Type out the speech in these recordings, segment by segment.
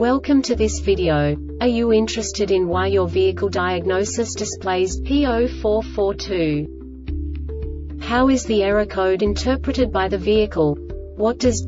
Welcome to this video. Are you interested in why your vehicle diagnosis displays P0442? How is the error code interpreted by the vehicle? What does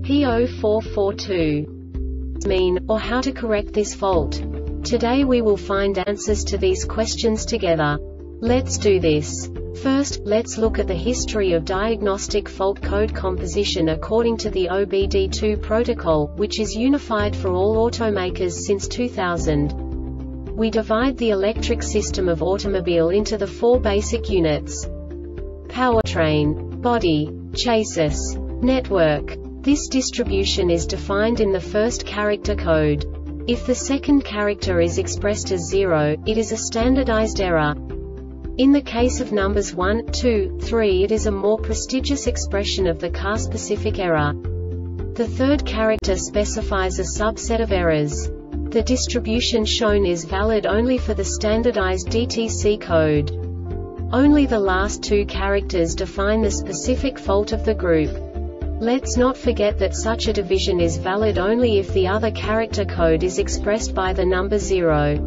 P0442 mean, or how to correct this fault? Today we will find answers to these questions together. Let's do this. First, let's look at the history of diagnostic fault code composition according to the OBD2 protocol, which is unified for all automakers since 2000. We divide the electric system of automobile into the four basic units: powertrain, body, chassis, network. This distribution is defined in the first character code. If the second character is expressed as 0, it is a standardized error. In the case of numbers 1, 2, 3, it is a more prestigious expression of the car-specific error. The third character specifies a subset of errors. The distribution shown is valid only for the standardized DTC code. Only the last two characters define the specific fault of the group. Let's not forget that such a division is valid only if the other character code is expressed by the number 0.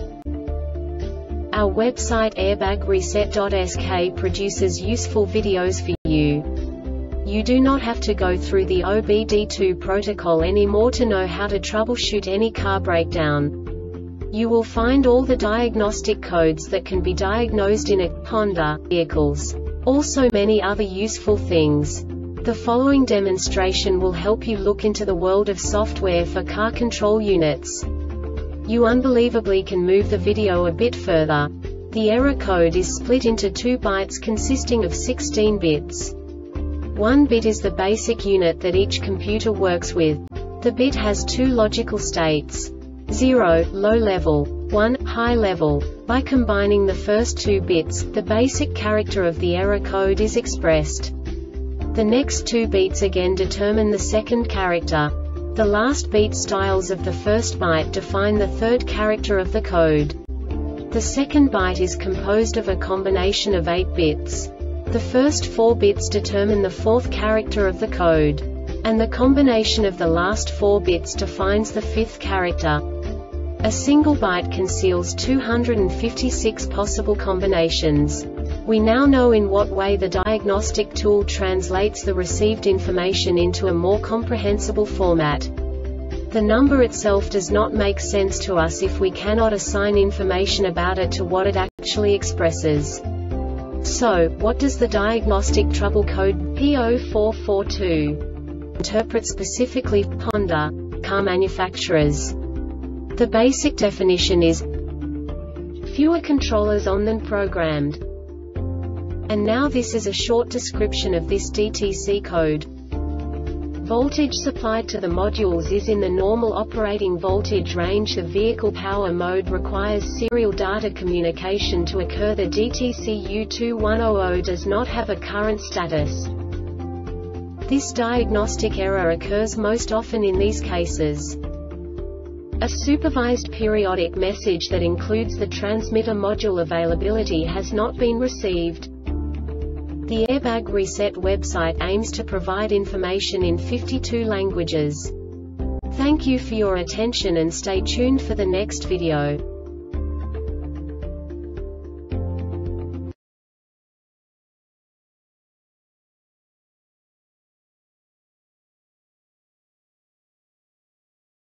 Our website airbagreset.sk produces useful videos for you. You do not have to go through the OBD2 protocol anymore to know how to troubleshoot any car breakdown. You will find all the diagnostic codes that can be diagnosed in a Honda vehicles. Also many other useful things. The following demonstration will help you look into the world of software for car control units. You unbelievably can move the video a bit further. The error code is split into 2 bytes consisting of 16 bits. 1 bit is the basic unit that each computer works with. The bit has 2 logical states: 0, low level, 1, high level. By combining the first 2 bits, the basic character of the error code is expressed. The next 2 beats again determine the second character. The last beat styles of the first byte define the third character of the code. The second byte is composed of a combination of 8 bits. The first 4 bits determine the fourth character of the code. And the combination of the last 4 bits defines the fifth character. A single byte conceals 256 possible combinations. We now know in what way the diagnostic tool translates the received information into a more comprehensible format. The number itself does not make sense to us if we cannot assign information about it to what it actually expresses. So, what does the diagnostic trouble code P0442 interpret specifically for Honda car manufacturers? The basic definition is fewer controllers on than programmed. And now this is a short description of this DTC code. Voltage supplied to the modules is in the normal operating voltage range. The vehicle power mode requires serial data communication to occur. The DTC U2100 does not have a current status. This diagnostic error occurs most often in these cases: a supervised periodic message that includes the transmitter module availability has not been received. The Airbag Reset website aims to provide information in 52 languages. Thank you for your attention and stay tuned for the next video.